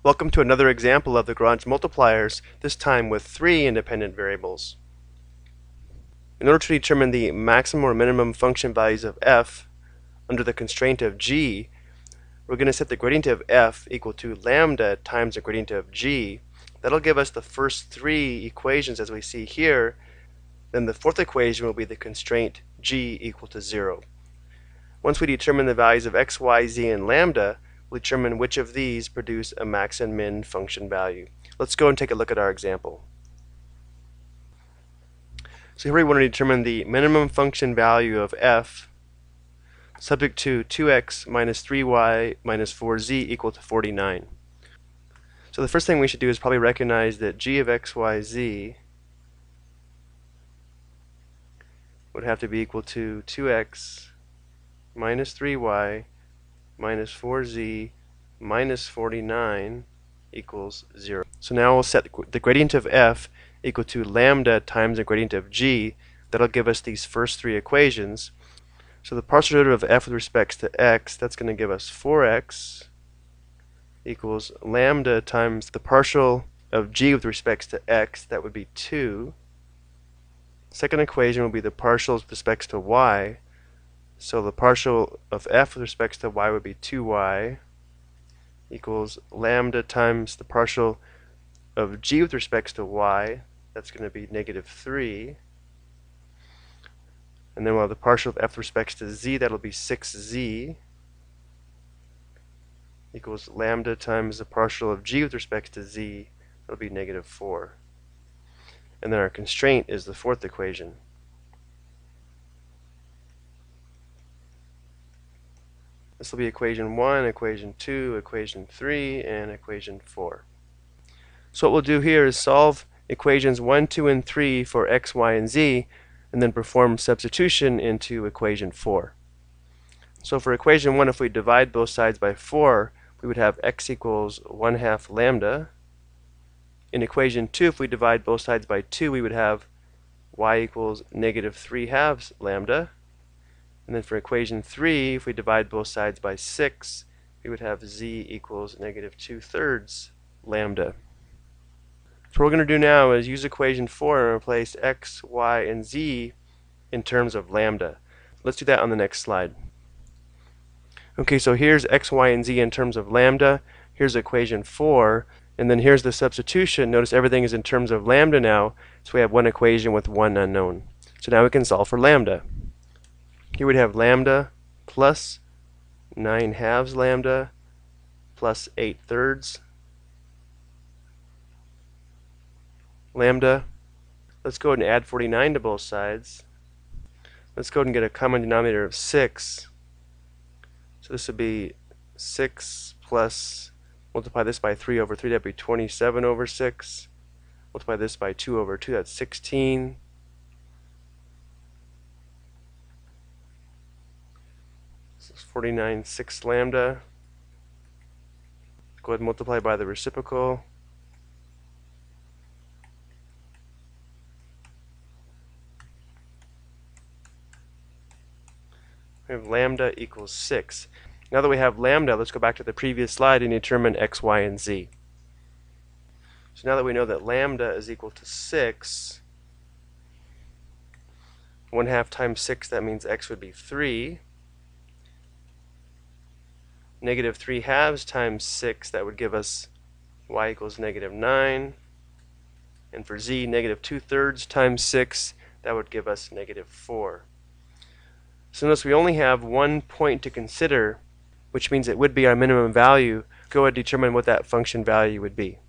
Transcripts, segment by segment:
Welcome to another example of the Lagrange multipliers, this time with three independent variables. In order to determine the maximum or minimum function values of f under the constraint of g, we're going to set the gradient of f equal to lambda times the gradient of g. That'll give us the first three equations as we see here. Then the fourth equation will be the constraint g equal to 0. Once we determine the values of x, y, z, and lambda, we'll determine which of these produce a max and min function value. Let's go and take a look at our example. So here we want to determine the minimum function value of f subject to 2x minus 3y minus 4z equal to 49. So the first thing we should do is probably recognize that g of x, y, z would have to be equal to 2x minus 3y minus 4z minus 49 equals 0. So now we'll set the gradient of f equal to lambda times the gradient of g. That'll give us these first three equations. So the partial derivative of f with respect to x, that's going to give us 4x equals lambda times the partial of g with respect to x, that would be 2. Second equation will be the partials with respect to y. So the partial of f with respect to y would be 2y equals lambda times the partial of g with respect to y, that's going to be negative 3. And then we'll have the partial of f with respect to z, that'll be 6z equals lambda times the partial of g with respect to z, that'll be negative 4. And then our constraint is the fourth equation. This will be equation 1, equation 2, equation 3, and equation 4. So what we'll do here is solve equations 1, 2, and 3 for x, y, and z, and then perform substitution into equation 4. So for equation 1, if we divide both sides by 4, we would have x equals 1/2 lambda. In equation 2, if we divide both sides by 2, we would have y equals negative 3/2 lambda. And then for equation 3, if we divide both sides by 6, we would have z equals negative 2/3 lambda. So what we're going to do now is use equation 4 and replace x, y, and z in terms of lambda. Let's do that on the next slide. Okay, so here's x, y, and z in terms of lambda. Here's equation 4. And then here's the substitution. Notice everything is in terms of lambda now. So we have one equation with one unknown. So now we can solve for lambda. Here we'd have lambda plus 9/2 lambda plus 8/3 lambda. Let's go ahead and add 49 to both sides. Let's go ahead and get a common denominator of 6. So this would be 6 plus, multiply this by 3 over 3, that'd be 27 over 6. Multiply this by 2 over 2, that's 16. This is 49 6 lambda. Go ahead and multiply by the reciprocal. We have lambda equals 6. Now that we have lambda, let's go back to the previous slide and determine x, y, and z. So now that we know that lambda is equal to 6, 1/2 times 6, that means x would be 3. Negative 3/2 times 6, that would give us y equals negative 9. And for z, negative 2/3 times 6, that would give us negative 4. So notice we only have one point to consider, which means it would be our minimum value. Go ahead and determine what that function value would be.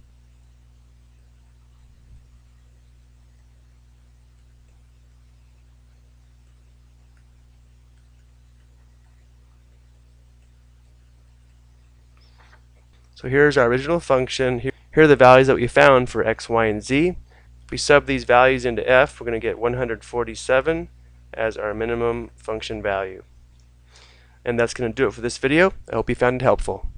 So here's our original function. Here are the values that we found for x, y, and z. If we sub these values into f, we're going to get 147 as our minimum function value. And that's going to do it for this video. I hope you found it helpful.